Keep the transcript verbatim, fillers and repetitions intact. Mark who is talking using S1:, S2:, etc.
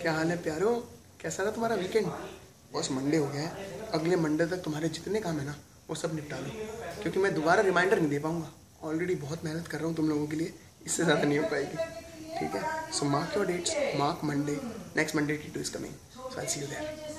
S1: क्या हाल है प्यारो, कैसा रहा तुम्हारा वीकेंड? बस मंडे हो गया है, अगले मंडे तक तुम्हारे जितने काम है ना वो सब निपटा लो, क्योंकि मैं दोबारा रिमाइंडर नहीं दे पाऊँगा। ऑलरेडी बहुत मेहनत कर रहा हूँ तुम लोगों के लिए, इससे ज़्यादा नहीं हो पाएगी। ठीक है, so mark your dates, mark Monday, next Monday T two is coming, so I see you there.